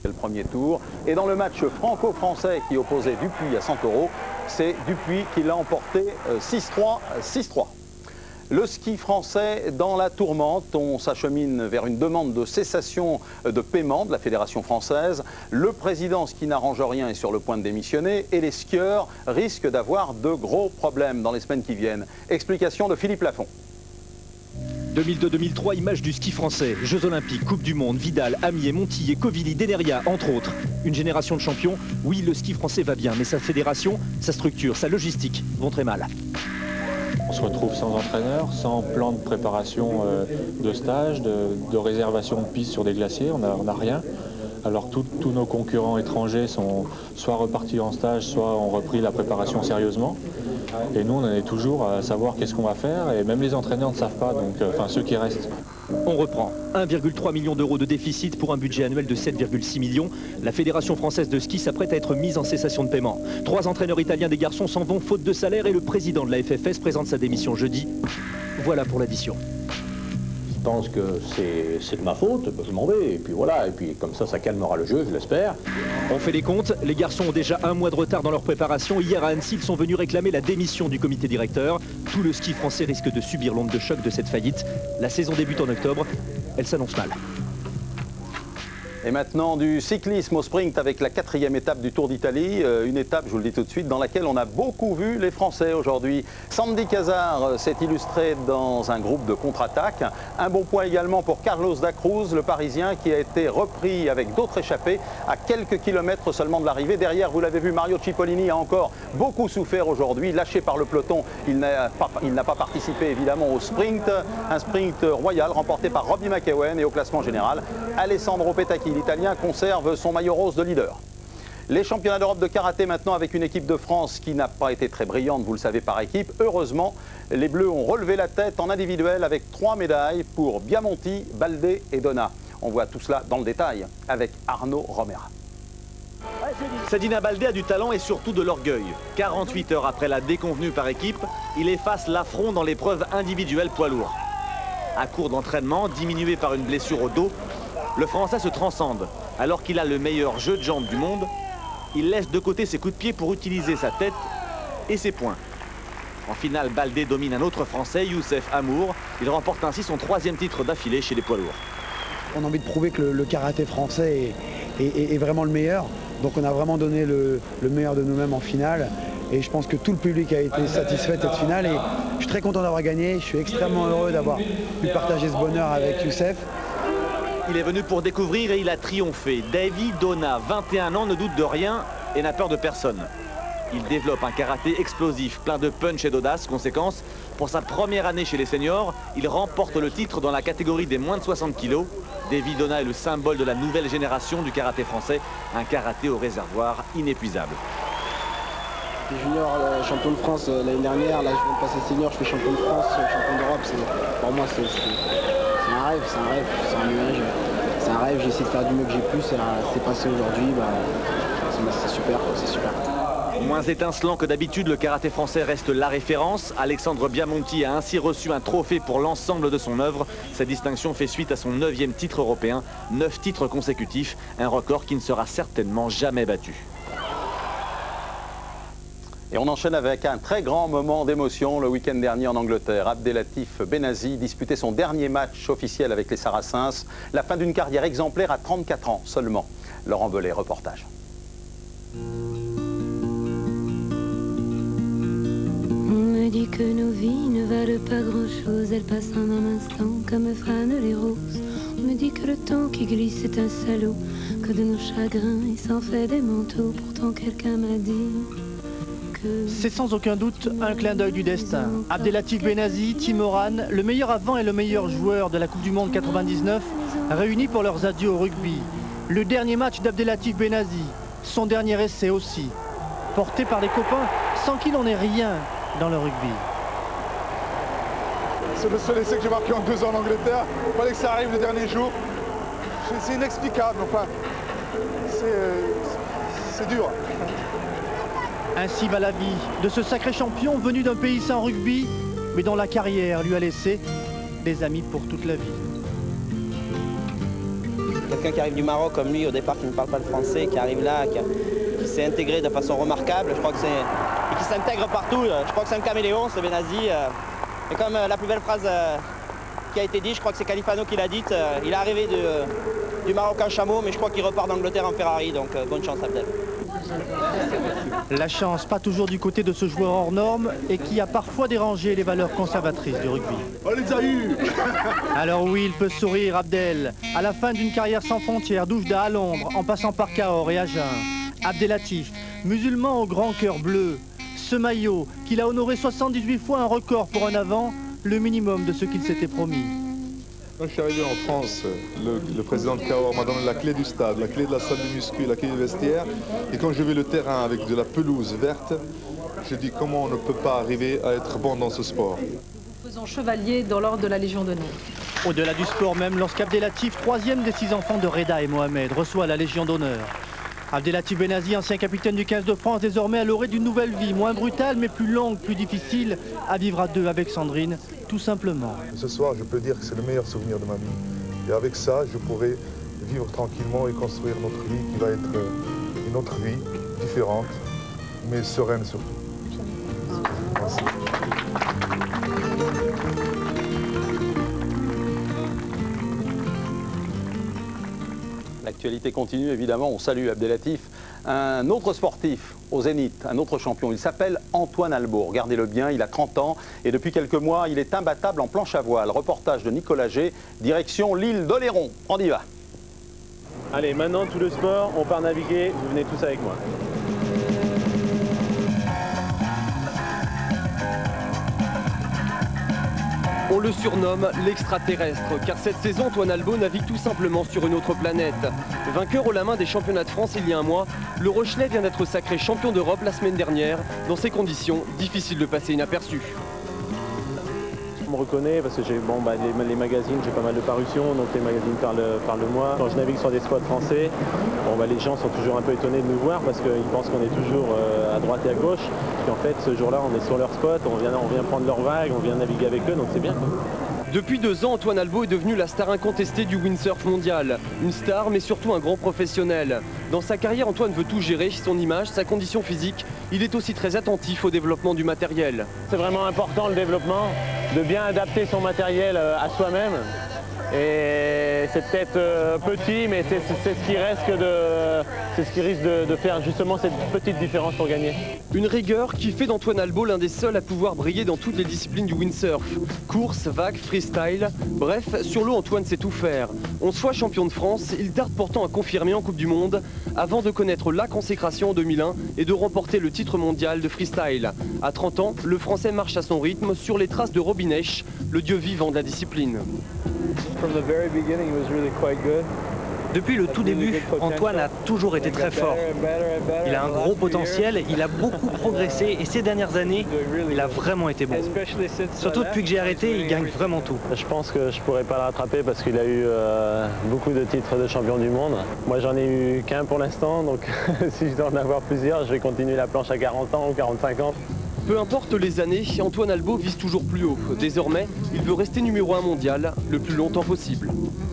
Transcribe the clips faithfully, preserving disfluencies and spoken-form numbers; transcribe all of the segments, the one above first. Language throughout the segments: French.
le premier tour. Et dans le match franco-français qui opposait Dupuis à Santoro, c'est Dupuis qui l'a emporté six trois, six trois. Le ski français dans la tourmente, on s'achemine vers une demande de cessation de paiement de la Fédération française. Le président, ce qui n'arrange rien, est sur le point de démissionner et les skieurs risquent d'avoir de gros problèmes dans les semaines qui viennent. Explication de Philippe Lafont. deux mille deux deux mille trois, image du ski français. Jeux Olympiques, Coupe du Monde, Vidal, Amier, Montillet, Covilly, Deneria, entre autres. Une génération de champions. Oui, le ski français va bien, mais sa fédération, sa structure, sa logistique vont très mal. On se retrouve sans entraîneur, sans plan de préparation euh, de stage, de, de réservation de pistes sur des glaciers, on n'a rien. Alors tous nos concurrents étrangers sont soit repartis en stage, soit ont repris la préparation sérieusement. Et nous, on en est toujours à savoir qu'est-ce qu'on va faire, et même les entraîneurs ne savent pas, donc, euh, enfin ceux qui restent. On reprend. un virgule trois million d'euros de déficit pour un budget annuel de sept virgule six millions. La Fédération française de ski s'apprête à être mise en cessation de paiement. Trois entraîneurs italiens des garçons s'en vont faute de salaire et le président de la F F S présente sa démission jeudi. Voilà pour l'addition. Je pense que c'est de ma faute, je m'en vais, et puis voilà, et puis comme ça, ça calmera le jeu, je l'espère. On fait les comptes, les garçons ont déjà un mois de retard dans leur préparation. Hier à Annecy, ils sont venus réclamer la démission du comité directeur. Tout le ski français risque de subir l'onde de choc de cette faillite. La saison débute en octobre, elle s'annonce mal. Et maintenant du cyclisme au sprint avec la quatrième étape du Tour d'Italie. Euh, une étape, je vous le dis tout de suite, dans laquelle on a beaucoup vu les Français aujourd'hui. Sandy Cazard s'est illustré dans un groupe de contre-attaque. Un bon point également pour Carlos da Cruz, le Parisien, qui a été repris avec d'autres échappés à quelques kilomètres seulement de l'arrivée. Derrière, vous l'avez vu, Mario Cipollini a encore beaucoup souffert aujourd'hui. Lâché par le peloton, il n'a pas, il n'a pas participé évidemment au sprint. Un sprint royal remporté par Robbie McEwen et au classement général, Alessandro Petacchi, l'Italien, conserve son maillot rose de leader. Les championnats d'Europe de karaté maintenant avec une équipe de France qui n'a pas été très brillante, vous le savez, par équipe. Heureusement, les Bleus ont relevé la tête en individuel avec trois médailles pour Biamonti, Baldé et Donna. On voit tout cela dans le détail avec Arnaud Romera. Sadina Baldé a du talent et surtout de l'orgueil. quarante-huit heures après la déconvenue par équipe, il efface l'affront dans l'épreuve individuelle poids lourd. À court d'entraînement, diminué par une blessure au dos, le Français se transcende. Alors qu'il a le meilleur jeu de jambes du monde, il laisse de côté ses coups de pied pour utiliser sa tête et ses poings. En finale, Baldé domine un autre Français, Youssef Amour. Il remporte ainsi son troisième titre d'affilée chez les poids lourds. On a envie de prouver que le, le karaté français est, est, est vraiment le meilleur. Donc on a vraiment donné le, le meilleur de nous-mêmes en finale. Et je pense que tout le public a été satisfait de cette finale. Et je suis très content d'avoir gagné. Je suis extrêmement heureux d'avoir pu partager ce bonheur avec Youssef. Il est venu pour découvrir et il a triomphé. David Donna, vingt et un ans, ne doute de rien et n'a peur de personne. Il développe un karaté explosif, plein de punch et d'audace. Conséquence, pour sa première année chez les seniors, il remporte le titre dans la catégorie des moins de soixante kilos. David Donna est le symbole de la nouvelle génération du karaté français, un karaté au réservoir inépuisable. Je suis junior, euh, champion de France euh, l'année dernière, là je viens de passer senior, je fais champion de France, euh, champion d'Europe. Pour moi c'est un rêve, c'est un rêve, c'est un nuage, c'est un rêve, j'ai essayé de faire du mieux que j'ai pu, c'est passé aujourd'hui, bah, c'est super, c'est super. Moins étincelant que d'habitude, le karaté français reste la référence. Alexandre Biamonti a ainsi reçu un trophée pour l'ensemble de son œuvre. Cette distinction fait suite à son neuvième titre européen, neuf titres consécutifs, un record qui ne sera certainement jamais battu. Et on enchaîne avec un très grand moment d'émotion le week-end dernier en Angleterre. Abdelatif Benazi disputait son dernier match officiel avec les Saracens. La fin d'une carrière exemplaire à trente-quatre ans seulement. Laurent Belay, reportage. On me dit que nos vies ne valent pas grand-chose. Elles passent en un instant comme fanent les roses. On me dit que le temps qui glisse est un salaud, que de nos chagrins il s'en fait des manteaux. Pourtant quelqu'un m'a dit... C'est sans aucun doute un clin d'œil du destin. Abdelatif Benazi, Tim Moran, le meilleur avant et le meilleur joueur de la Coupe du Monde quatre-vingt-dix-neuf, réunis pour leurs adieux au rugby. Le dernier match d'Abdelatif Benazi, son dernier essai aussi, porté par des copains sans qui l'on n'est rien dans le rugby. C'est le seul essai que j'ai marqué en deux ans en Angleterre. Il fallait que ça arrive le dernier jour. C'est inexplicable, enfin, c'est dur. Ainsi va la vie de ce sacré champion venu d'un pays sans rugby, mais dont la carrière lui a laissé des amis pour toute la vie. quelqu'un qui arrive du Maroc comme lui, au départ, qui ne parle pas le français, qui arrive là, qui, qui s'est intégré de façon remarquable, je crois que c'est... et qui s'intègre partout, je crois que c'est un caméléon, ce Benazi. Et comme la plus belle phrase qui a été dite, je crois que c'est Califano qui l'a dite, il est arrivé de, du Maroc en chameau, mais je crois qu'il repart d'Angleterre en Ferrari, donc bonne chance Abdel. La chance, pas toujours du côté de ce joueur hors norme et qui a parfois dérangé les valeurs conservatrices du rugby. On les a eus. Alors oui, il peut sourire Abdel. À la fin d'une carrière sans frontières, d'Oujda à Londres, en passant par Cahors et Agen. Abdelatif, musulman au grand cœur bleu. Ce maillot, qu'il a honoré soixante-dix-huit fois, un record pour un avant, le minimum de ce qu'il s'était promis. Quand je suis arrivé en France, le, le président de Cahors m'a donné la clé du stade, la clé de la salle de muscu, la clé du vestiaire. Et quand j'ai vu le terrain avec de la pelouse verte, j'ai dit comment on ne peut pas arriver à être bon dans ce sport. Nous faisons chevalier dans l'ordre de la Légion d'honneur. Au-delà du sport même, lorsqu'Abdelatif, troisième des six enfants de Reda et Mohamed, reçoit la Légion d'honneur. Abdelatif Benazi, ancien capitaine du quinze de France, désormais à l'orée d'une nouvelle vie, moins brutale mais plus longue, plus difficile, à vivre à deux avec Sandrine, tout simplement. Ce soir, je peux dire que c'est le meilleur souvenir de ma vie. Et avec ça, je pourrai vivre tranquillement et construire notre vie qui va être une autre vie, différente, mais sereine surtout. Merci. L'actualité continue, évidemment, on salue Abdelatif. Un autre sportif au Zénith, un autre champion, il s'appelle Antoine Albaut. Regardez-le bien, il a trente ans et depuis quelques mois, il est imbattable en planche à voile. Reportage de Nicolas G, direction l'île d'Oléron. On y va. Allez, maintenant tout le sport, on part naviguer, vous venez tous avec moi. On le surnomme l'extraterrestre, car cette saison, Antoine Albaut navigue tout simplement sur une autre planète. Vainqueur au la main des championnats de France il y a un mois, le Rochelet vient d'être sacré champion d'Europe la semaine dernière. Dans ces conditions, difficile de passer inaperçu. On me reconnaît parce que j'ai bon, bah, les, les magazines, j'ai pas mal de parutions, donc les magazines parlent, parlent de moi. Quand je navigue sur des spots français, bon, bah, les gens sont toujours un peu étonnés de nous voir parce qu'ils pensent qu'on est toujours euh, à droite et à gauche. Puis en fait, ce jour-là, on est sur leur spot, on vient, on vient prendre leur vague, on vient naviguer avec eux, donc c'est bien. Depuis deux ans, Antoine Albaut est devenu la star incontestée du windsurf mondial. Une star, mais surtout un grand professionnel. Dans sa carrière, Antoine veut tout gérer, son image, sa condition physique. Il est aussi très attentif au développement du matériel. C'est vraiment important le développement, de bien adapter son matériel à soi-même. Et c'est peut-être euh, petit, mais c'est ce qui reste que de, c'est ce qui risque de, de faire justement cette petite différence pour gagner. Une rigueur qui fait d'Antoine Albaut l'un des seuls à pouvoir briller dans toutes les disciplines du windsurf. Course, vague, freestyle, bref, sur l'eau Antoine sait tout faire. Onze fois champion de France, il tarde pourtant à confirmer en Coupe du Monde avant de connaître la consécration en deux mille un et de remporter le titre mondial de freestyle. À trente ans, le Français marche à son rythme sur les traces de Robinech, le dieu vivant de la discipline. Depuis le tout début, Antoine a toujours été très fort. Il a un gros potentiel, il a beaucoup progressé et ces dernières années, il a vraiment été bon. Surtout depuis que j'ai arrêté, il gagne vraiment tout. Je pense que je ne pourrais pas le rattraper parce qu'il a eu euh, beaucoup de titres de champion du monde. Moi j'en ai eu qu'un pour l'instant, donc si je dois en avoir plusieurs, je vais continuer la planche à quarante ans ou quarante-cinq ans. Peu importe les années, Antoine Albaut vise toujours plus haut. Désormais, il veut rester numéro un mondial le plus longtemps possible.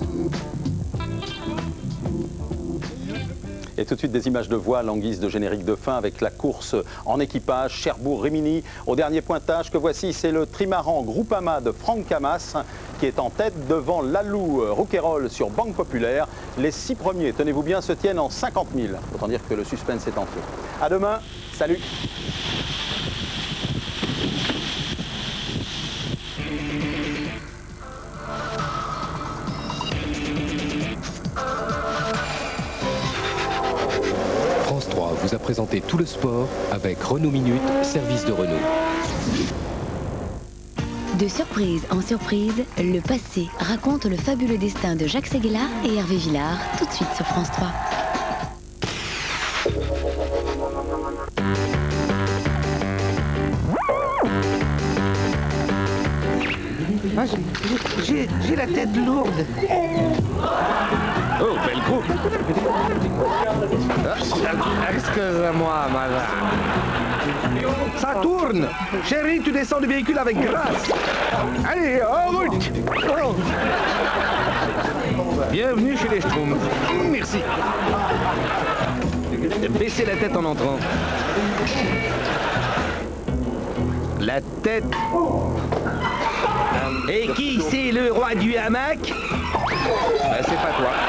Et tout de suite des images de voile en guise de générique de fin avec la course en équipage Cherbourg-Rimini. Au dernier pointage que voici, c'est le trimaran Groupama de Franck Camas qui est en tête devant Lalou Rouquayrol sur Banque Populaire. Les six premiers, tenez-vous bien, se tiennent en cinquante mille. Autant dire que le suspense est en feu. À demain, salut. France trois vous a présenté tout le sport avec Renault Minute, service de Renault. De surprise en surprise, le passé raconte le fabuleux destin de Jacques Séguéla et Hervé Villard, tout de suite sur France trois. J'ai la tête lourde. Oh, belle coupe. Excuse-moi, madame. Ça tourne. Chérie, tu descends du véhicule avec grâce. Allez, en route. Oh. Bienvenue chez les Schtroumpfs. Merci. Baissez la tête en entrant. La tête. Et qui c'est le roi du hamac? Ben, c'est pas toi.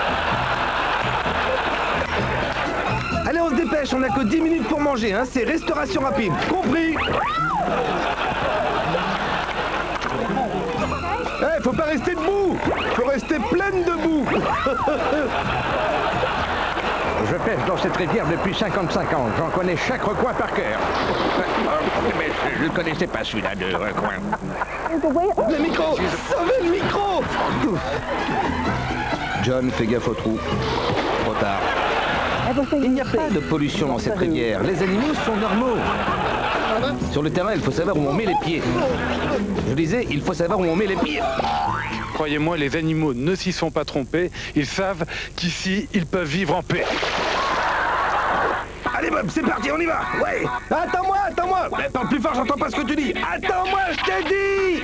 Allez, on se dépêche, on a que dix minutes pour manger, hein. C'est restauration rapide. Compris? Eh, faut pas rester debout. Faut rester pleine debout. Je pêche dans cette rivière depuis cinquante-cinq ans. J'en connais chaque recoin par cœur. Mais je ne connaissais pas celui-là de recoin. Le micro! Sauvez le micro! John, fais gaffe au trou. Trop tard. Il n'y a pas de pollution dans cette rivière. Les animaux sont normaux. Sur le terrain, il faut savoir où on met les pieds. Je disais, il faut savoir où on met les pieds. Croyez-moi, les animaux ne s'y sont pas trompés. Ils savent qu'ici, ils peuvent vivre en paix. Allez Bob, c'est parti, on y va. Ouais. Attends-moi, attends-moi. Mais parle plus fort, j'entends pas ce que tu dis. Attends-moi, je t'ai dit.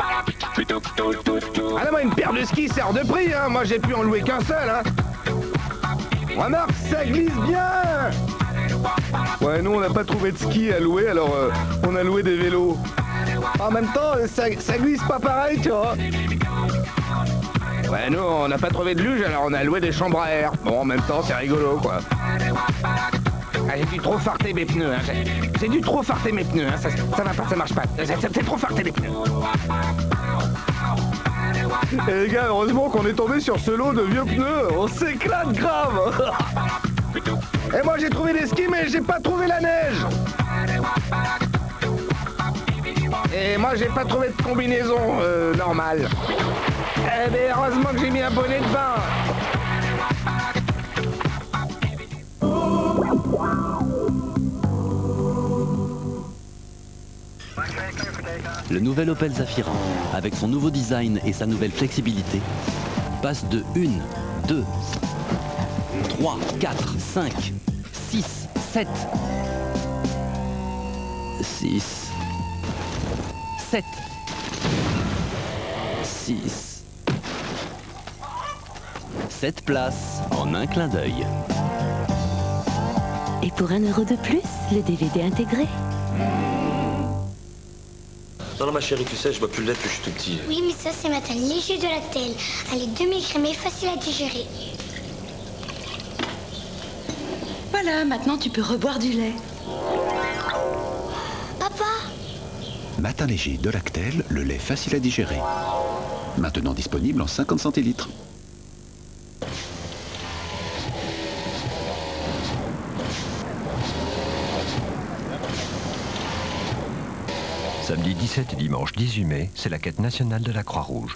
Ah là, moi, une paire de skis, c'est hors de prix, hein. Moi, j'ai pu en louer qu'un seul, hein. Remarque, ça glisse bien. Ouais, nous, on n'a pas trouvé de ski à louer, alors euh, on a loué des vélos. En même temps, ça, ça glisse pas pareil, tu vois. Ouais, nous, on n'a pas trouvé de luge, alors on a loué des chambres à air. Bon, en même temps, c'est rigolo, quoi. Ah, j'ai dû trop farter mes pneus, hein. J'ai dû trop farter mes pneus, hein. Ça, ça va pas, ça marche pas. C'est trop farter les pneus. Et les gars, heureusement qu'on est tombé sur ce lot de vieux pneus. On s'éclate grave. Et moi, j'ai trouvé des skis, mais j'ai pas trouvé la neige. Et moi, j'ai pas trouvé de combinaison euh, normale. Eh bien, heureusement que j'ai mis un bonnet de bain. Le nouvel Opel Zafira, avec son nouveau design et sa nouvelle flexibilité, passe de une, deux, trois, quatre, cinq, six, sept, six, sept, six, sept places en un clin d'œil. Et pour un euro de plus, le D V D intégré. Non, non, ma chérie, tu sais, je bois plus de lait depuis que je suis tout petit. Oui, mais ça, c'est matin léger de Lactel. Elle est demi-crémée, facile à digérer. Voilà, maintenant tu peux reboire du lait. Papa! Matin léger de Lactel, le lait facile à digérer. Maintenant disponible en cinquante centilitres. Samedi dix-sept et dimanche dix-huit mai, c'est la quête nationale de la Croix-Rouge.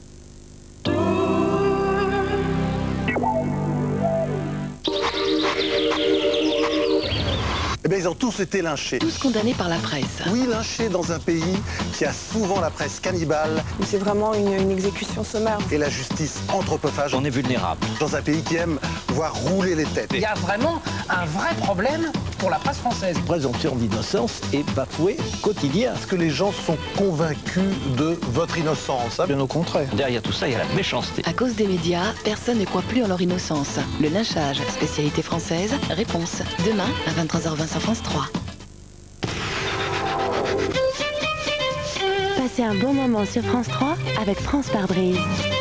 Eh bien, ils ont tous été lynchés. Tous condamnés par la presse. Oui, lynchés dans un pays qui a souvent la presse cannibale. C'est vraiment une, une exécution sommaire. Et la justice anthropophage. On est vulnérable. Dans un pays qui aime voir rouler les têtes. Il y a vraiment un vrai problème pour la presse française. La présomption d'innocence est bafouée quotidien. Est-ce que les gens sont convaincus de votre innocence? Bien au contraire. Derrière tout ça, il y a la méchanceté. À cause des médias, personne ne croit plus en leur innocence. Le lynchage, spécialité française, réponse. Demain, à vingt-trois heures vingt sur France trois. Passez un bon moment sur France trois avec France par Brise.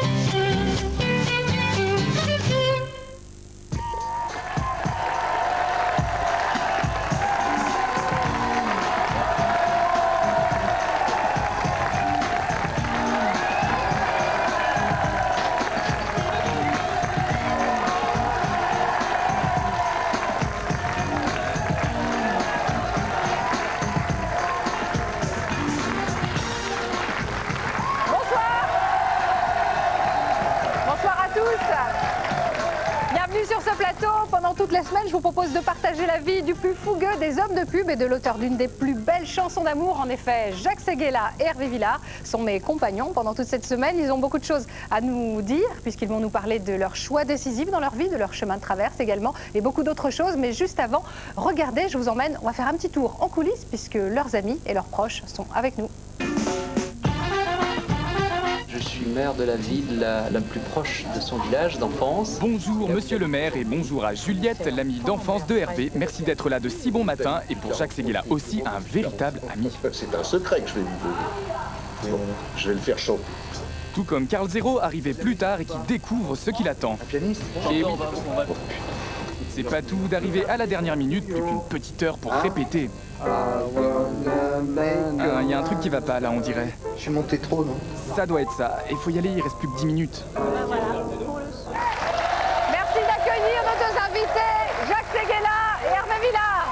Je vous propose de partager la vie du plus fougueux des hommes de pub et de l'auteur d'une des plus belles chansons d'amour. En effet, Jacques Séguéla et Hervé Villard sont mes compagnons pendant toute cette semaine. Ils ont beaucoup de choses à nous dire puisqu'ils vont nous parler de leurs choix décisifs dans leur vie, de leur chemin de traverse également et beaucoup d'autres choses. Mais juste avant, regardez, je vous emmène, on va faire un petit tour en coulisses puisque leurs amis et leurs proches sont avec nous. Je suis suis maire de la ville la, la plus proche de son village d'enfance. Bonjour monsieur le maire et bonjour à Juliette, l'amie d'enfance de Hervé. Merci d'être là de si bon matin et pour Jacques Séguéla aussi un véritable ami. C'est un secret que je vais lui donner. Bon, je vais le faire chanter. Tout comme Carl Zero, arrivé plus tard et qui découvre ce qui l'attend. Un pianiste? Et oui. C'est pas tout d'arriver à la dernière minute, plus qu'une petite heure pour répéter. Ah, il y a un truc qui va pas là, on dirait. Je suis monté trop, non? Ça doit être ça. Il faut y aller, il reste plus que dix minutes. Merci d'accueillir nos deux invités, Jacques Séguéla et Hervé Villard.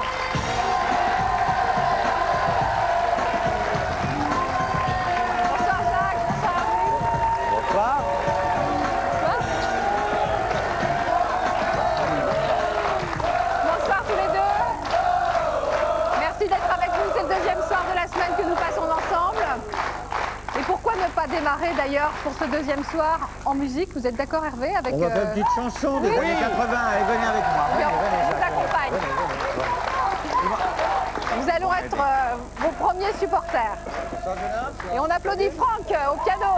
Bonsoir Jacques, bonsoir Hervé. Bonsoir. Bonsoir tous les deux. Merci d'être avec nous, c'est le deuxième soir de la semaine que nous passons ensemble. Et pourquoi ne pas démarrer d'ailleurs pour ce deuxième soir en musique? Vous êtes d'accord Hervé avec, On va faire euh... une petite chanson des oui. années quatre-vingt, allez venez avec moi. Bien, Venez, venez, on vous Jacques. accompagne. Nous allons être euh, vos premiers supporters. Et on applaudit Franck euh, au piano.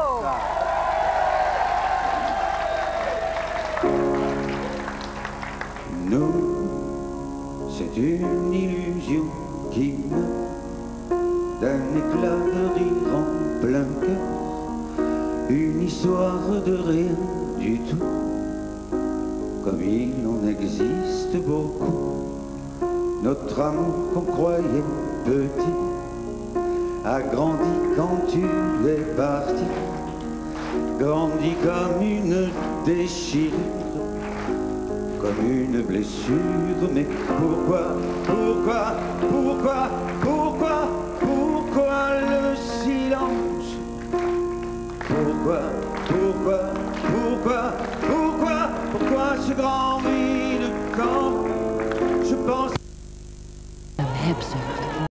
Nous, c'est une illusion qui meurt d'un éclat de rire en plein cœur, une histoire de rien du tout, comme il en existe beaucoup. Notre amour qu'on croyait petit a grandi quand tu es parti, grandi comme une déchirure, comme une blessure. Mais pourquoi, pourquoi, pourquoi, pourquoi, pourquoi le silence? Pourquoi, pourquoi, pourquoi, pourquoi, pourquoi ce grand vide quand je pense... Absurd.